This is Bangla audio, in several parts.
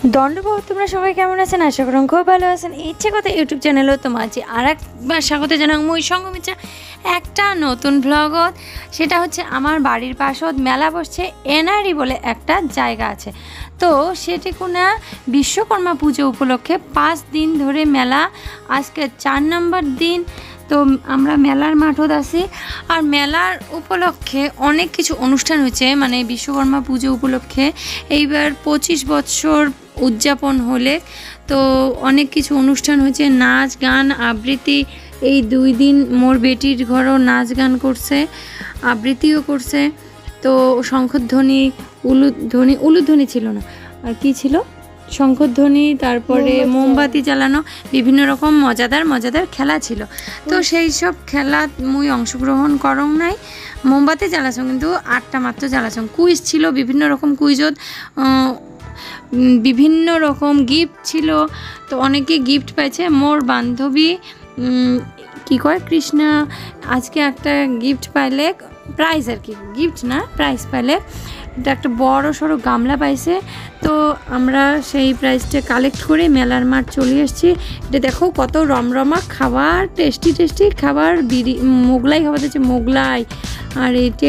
দণ্ডবাবু তোমরা সবাই কেমন আছেন? আশা করি খুব ভালো আছেন। ইচ্ছে কথা ইউটিউব চ্যানেলও তোমার যে আর একবার স্বাগত জানাই মই সঙ্গমিত্রা একটা নতুন ব্লগত। সেটা হচ্ছে আমার বাড়ির পাশত মেলা বসছে, এনআরই বলে একটা জায়গা আছে। তো সেটি কোনো বিশ্বকর্মা পুজো উপলক্ষে 5 দিন ধরে মেলা, আজকে 4 নম্বর দিন। তো আমরা মেলার মাঠত আছি, আর মেলার উপলক্ষে অনেক কিছু অনুষ্ঠান হয়েছে, মানে বিশ্বকর্মা পুজো উপলক্ষে এইবার 25 বছর উদযাপন হলে তো অনেক কিছু অনুষ্ঠান হয়েছে, নাচ গান আবৃত্তি। এই 2 দিন মোর বেটির ঘরও নাচ গান করছে, আবৃত্তিও করছে। তো শঙ্খধ্বনি, উলুধ্বনি ছিল না, আর কি ছিল, শঙ্খধ্বনি, তারপরে মোমবাতি জ্বালানো, বিভিন্ন রকম মজাদার খেলা ছিল। তো সেই সব খেলা মুই অংশগ্রহণ করং নাই। মোমবাতি জ্বালাছং কিন্তু 8টা মাত্র জ্বালাছং। কুইজ ছিল, বিভিন্ন রকম কুইজত বিভিন্ন রকম গিফট ছিল। তো অনেকে গিফট পাইছে। মোর বান্ধবী কি কয় কৃষ্ণা আজকে একটা গিফট পাইলে, প্রাইজ আর কি, গিফট না প্রাইজ পাইলে। এটা একটা বড় সড়ো গামলা পাইছে। তো আমরা সেই প্রাইজটা কালেক্ট করে মেলার মাঠ চলে এসেছি। এটা দেখো কত রমরমা খাবার, টেস্টি খাবার, মোগলাই খাবার দিচ্ছে, মোগলাই। আর এইটে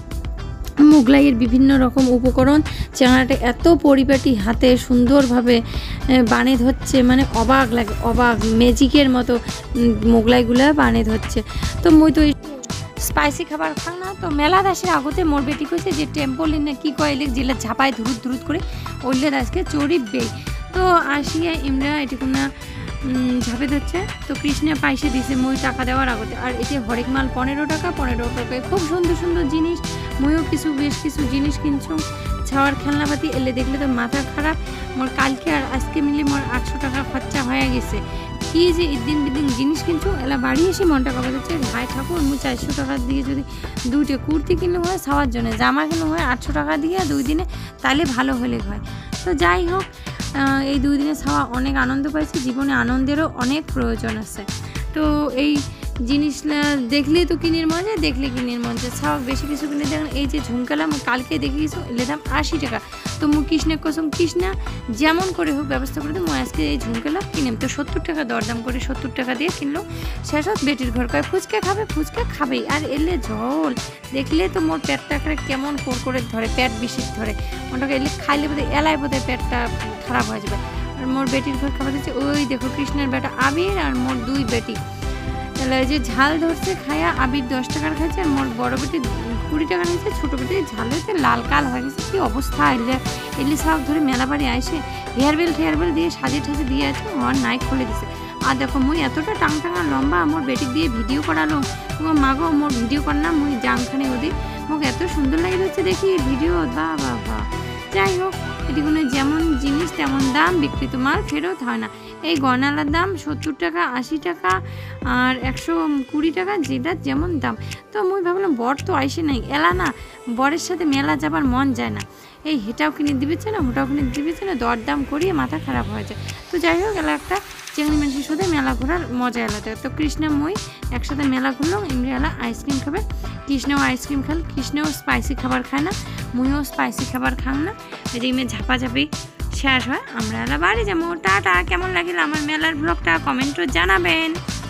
মোগলাইয়ের বিভিন্ন রকম উপকরণ, চাঙাটা এত পরিপাটি হাতে সুন্দরভাবে বানিয়ে ধরছে, মানে অবাক লাগে, অবাক ম্যাজিকের মতো মোগলাইগুলা বানিয়ে ধরছে। তো মুই তো স্পাইসি খাবার খাং না। তো মেলা দাসের আগতে মোর বেটি কইছে যে টেম্পলিন না কি কয় যেগুলো ঝাপায় ধুরুত করে ওইলে দাসকে চড়িবে। তো আসিয়া ইমরা এটুকু না ঝাঁপে ধরছে। তো কৃষ্ণা পাইসে দিছে মই টাকা দেওয়ার আগতে। আর এতে হরেক মাল 15 টাকায় খুব সুন্দর জিনিস। মইও বেশ কিছু জিনিস কিনছো। ছাওয়ার খেলনাপাতি এলে দেখলে তো মাথা খারাপ। মোর কালকে আর আজকে মিলে মোর 800 টাকা খরচা হয়ে গেছে। কি যে দিন বিদিন জিনিস কিনছো, এলা বাড়ি এসে মনটা কবে যাচ্ছে, ভাই ঠাকুর মুই 400 টাকা দিয়ে যদি 2টে কুর্তি কিনলে হয়, ছাওয়ার জন্য জামা কিনলে হয় 800 টাকা দিয়ে 2 দিনে, তাহলে ভালো হলে হয়। তো যাই হোক, এই 2 দিনে ছাওয়া অনেক আনন্দ পাইছি। জীবনে আনন্দেরও অনেক প্রয়োজন আছে। তো এই জিনিসটা দেখলে তো কিনির মজা, দেখলে কিনির মজা। ছাওয়া বেশি কিছু কিনে দেখেন, এই যে ঝুমকালাম কালকে দেখে গেছো, এলে দাম 80 টাকা। তো মুই কৃষ্ণের কসম, কৃষ্ণা যেমন করে হোক ব্যবস্থা করে দিই, মুই আজকে এই ঝুমকালা কিনেম। তো 70 টাকা দরদাম করে 70 টাকা দিয়ে কিনলো। শেষত বেটির ঘর কয় ফুচকা খাবেই। আর এলে ঝোল দেখলে তো মোর পেটটা কেমন করে ধরে, পেট বেশি ধরে। মোটাকে এলে খাইলে বোধহয় এলাই বোধহয় পেটটা খারাপ হয়ে যাবে। আর মোর বেটির ঘর খাবার দিচ্ছে, ওই দেখো কৃষ্ণের বেটা আবির আর মোর 2 বেটি। তাহলে যে ঝাল ধরছে খায়া, আবির 10 টাকার খাইছে, আর মোর বড় বেটি 20 টাকা নিয়েছে। ছোটো বেটি ঝাল হয়েছে, লাল কাল হয়ে গেছে। কি অবস্থা! এলে শাক ধরে মেলা বাড়ি আইসে হেয়ার বেল দিয়ে সাজিয়ে দিয়ে আছে, আমার নাইক খুলে দিছে। আর দেখো মুই এতটা টাঙা লম্বা, আমার বেটিক দিয়ে ভিডিও করালো। তোমার মাগো মোর ভিডিও কর না, মুই জামখানে ওদি মোক এত সুন্দর লাগে যাচ্ছে দেখি ভিডিও। বা যাই হোক, এটিগুলো যেমন জিনিস তেমন দাম, বিক্রিত মাল ফেরত হয় না। এই গয়নালার দাম 70 টাকা, 80 টাকা আর 120 টাকা, যেটা যেমন দাম। তো মুই ভাবলাম বর তো আইসে নাই, এলা না বরের সাথে মেলা যাবার মন যায় না। এই হেটাও কিনে দিবেছে না, হোটাও কিনে দিবেছে না, দরদাম করিয়ে মাথা খারাপ হয়ে যায়। তো যাই হোক, এলা একটা চেংড়ি মানুষের সাথে মেলা ঘোরার মজা এলাতে। তো কৃষ্ণা মই একসাথে মেলা ঘুরলাম। এমনি এলা আইসক্রিম খাবে, কৃষ্ণও আইসক্রিম খাল। কৃষ্ণও স্পাইসি খাবার খায় না, মুইও স্পাইসি খাবার খাং না। রিমে ঝাপাঝাপি শেষ হয়, আমরা এলা বাড়ি যাবো। টাটা। কেমন লাগিল আমার মেলার ব্লগটা কমেন্টও জানাবেন।